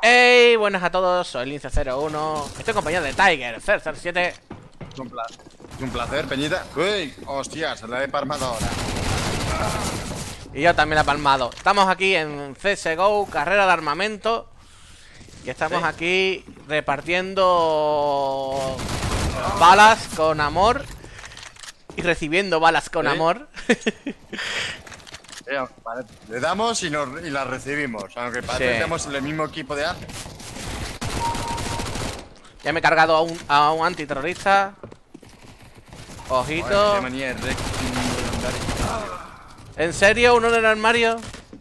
Hey, buenas a todos, soy Lince01. Estoy acompañado de Tiger, Cer7. Un placer, Peñita. Uy, hostia, se la he palmado ahora. Y yo también la he palmado. Estamos aquí en CSGO, carrera de armamento. Y estamos aquí repartiendo balas con amor. Y recibiendo balas con amor. Vale, le damos y las recibimos. Aunque parece que tenemos el mismo equipo de armas. Ya me he cargado a un antiterrorista. Ojito. ¿En serio? ¿Uno en el armario?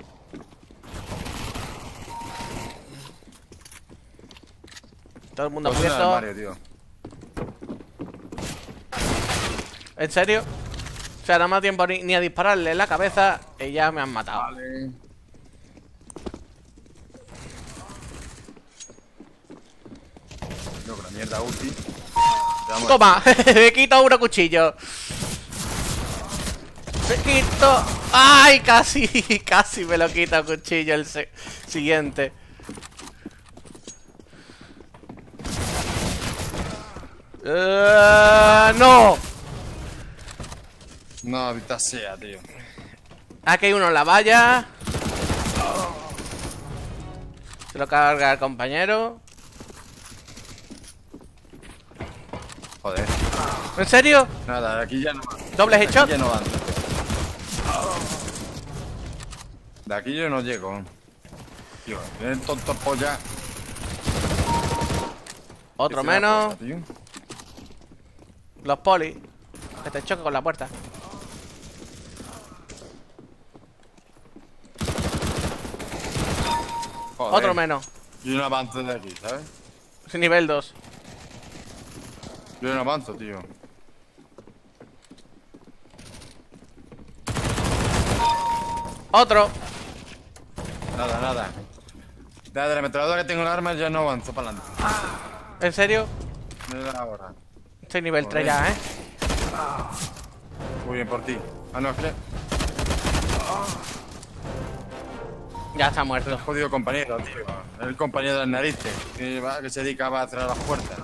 Todo el mundo abierto. ¿En serio? O sea, no me da tiempo ni a dispararle en la cabeza y ya me han matado. Vale. No, con la mierda ulti. Toma, me quito uno cuchillo. Me quito. ¡Ay! Casi me lo quita el cuchillo el siguiente. ¡No! No, ahorita sea, tío. Aquí hay uno en la valla. Se lo carga el compañero. Joder. ¿En serio? Nada, aquí ya no. ¿Doble headshot? Ya no van. De aquí yo no llego. Tío, tienen tonto polla. Otro menos. Cosa, los polis. Que te choque con la puerta. Joder. Otro menos. Yo no avanzo de aquí, ¿sabes? Es nivel 2. Yo no avanzo, tío. Otro. Nada. Desde la ametralladora que tengo el arma ya no avanzo para adelante. ¿En serio? No es ahora. Estoy nivel 3 ya, ¿eh? Muy bien por ti. Ah, no, es que... Ya está muerto. El jodido compañero, tío. El compañero de las narices. Que se dedicaba a cerrar las puertas.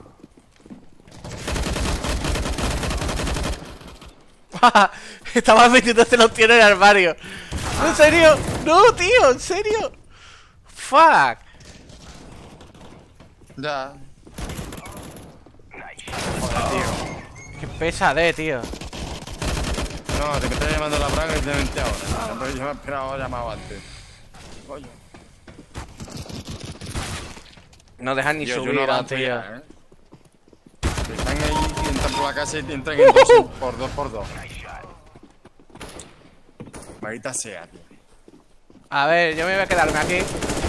Estaba metiéndose los tiros en el armario. ¿En serio? No, tío, ¿en serio? Fuck. Ya. Joder, tío. Qué pesadez, tío. No, te me está llamando la braga y te mente ahora. Pero yo me he esperado llamado antes. Coño. No dejan ni subir, no tío. Ya, están ahí y entran por la casa y entran en por dos. Maldita sea, tío. A ver, yo me voy a quedarme aquí.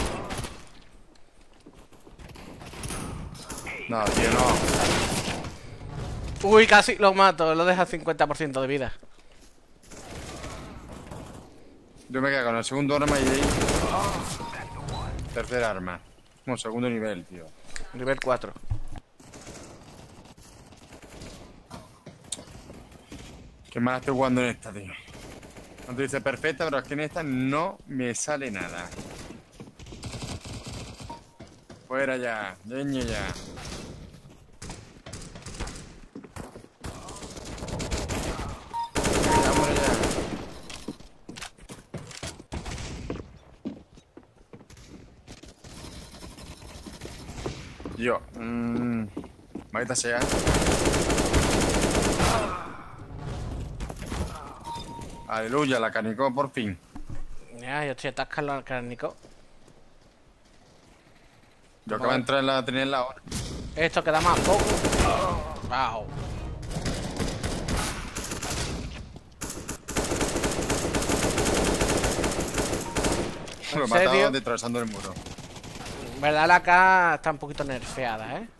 No, tío, no. Uy, casi lo mato. Lo deja 50% de vida. Yo me quedo con el segundo arma y ahí. Tercer arma. No, segundo nivel, tío. Nivel 4. Qué mal estoy jugando en esta, tío. No te dice perfecta, pero es que en esta no me sale nada. Fuera ya, leño ya. Vámonos ya. Yo, maldita sea. Aleluya, la canicó por fin. Ya, yo estoy atascando al cárnico. Yo acabo de entrar en la tenía en la hora. Esto queda más poco. Wow. Lo he matado atravesando el muro. En verdad la K está un poquito nerfeada, ¿eh?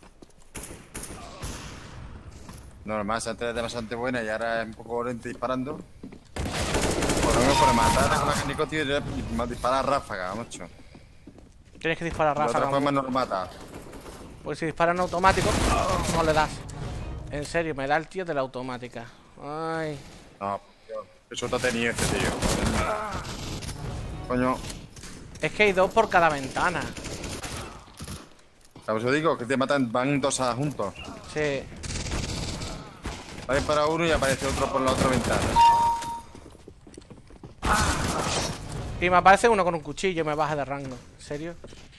Normal, antes era bastante buena y ahora es un poco lento disparando. Por lo menos por matar con la canicó, tío, y disparar ráfaga, mucho. Tienes que disparar De ráfaga. otra forma no lo mata. Pues si disparan en automático, no le das. En serio, me da el tío de la automática. Ay. No, tío, qué suerte ha tenido este tío. Coño. Es que hay dos por cada ventana. Os digo que te matan, van dos juntos. Sí. Va a disparar uno y aparece otro por la otra ventana. Y me aparece uno con un cuchillo y me baja de rango. ¿En serio?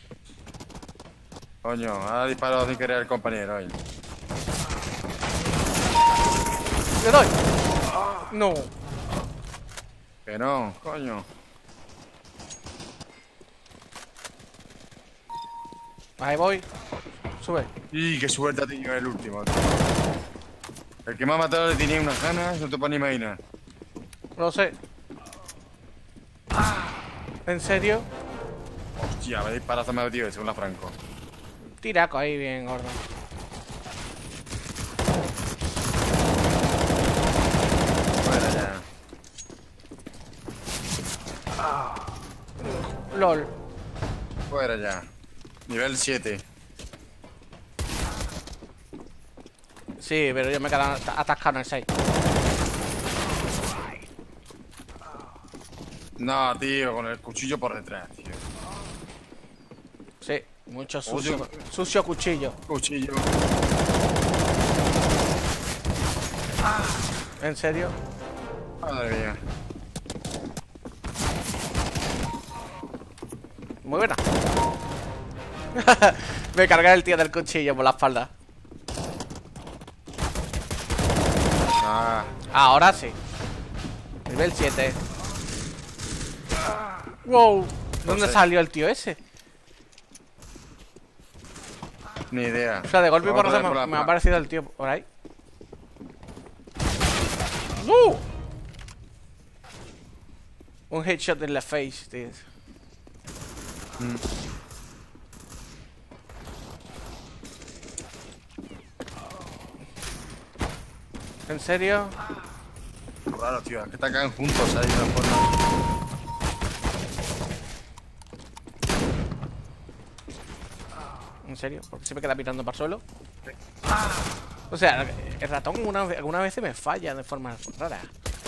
Coño, ha disparado sin querer el compañero ahí. ¡Le doy! No. Que no, coño. Ahí voy. Sube. Y qué suerte ha tenido el último, tío. El que me ha matado le tenía unas ganas, no te puedes ni imaginar. Lo sé. ¿En serio? Hostia, me disparazo me ha metido según la Franco. Tiraco ahí bien gordo. Fuera ya. LOL. Fuera ya. Nivel 7. Sí, pero yo me he quedado atascado en el 6. No, tío, con el cuchillo por detrás, tío. Sí, mucho sucio. Sucio cuchillo. Cuchillo. ¿En serio? Madre mía. Muy buena. Me cargué el tío del cuchillo por la espalda. Ah, Ahora sí. Nivel 7. Wow. ¿Dónde sé. salió el tío ese? ni idea. O sea, de golpe y Vamos porrazo a ver me ha aparecido el tío por ahí. Un headshot en la face, tío. ¿En serio? Raro, tío. Es que te caen juntos ahí de una forma. ¿En serio? Porque se me queda mirando para el suelo. O sea, el ratón alguna vez me falla de forma rara.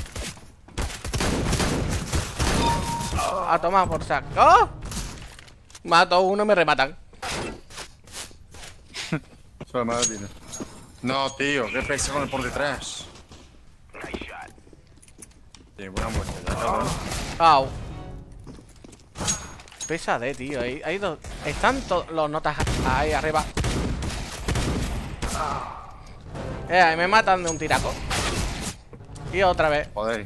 A tomar por saco. ¡Oh! Mato a uno, me rematan. Solo me tiene. No, tío, qué pesa con el por detrás. Sí, buena muerte, ya cabrón. Au. Pésade, tío. Hay dos. Están los notas ahí arriba. Y me matan de un tiraco. Y otra vez. Joder.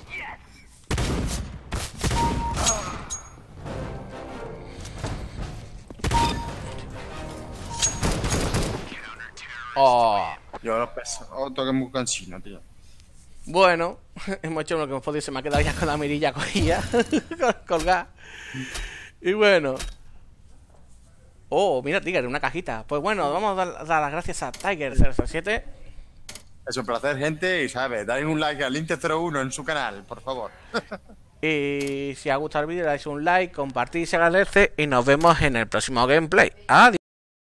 Oh. Yo los peso. Otro que es muy cansino, tío. Bueno, hemos hecho lo que hemos podido. Se me ha quedado ya con la mirilla cogida. Colgada. Y bueno. Oh, mira, Tiger, una cajita. Pues bueno, vamos a dar las gracias a Tiger007. Es un placer, gente. Y sabes, dale un like al Linte01 en su canal, por favor. Y si os ha gustado el vídeo, dais un like, compartid, se agradece. Y nos vemos en el próximo gameplay. Adiós.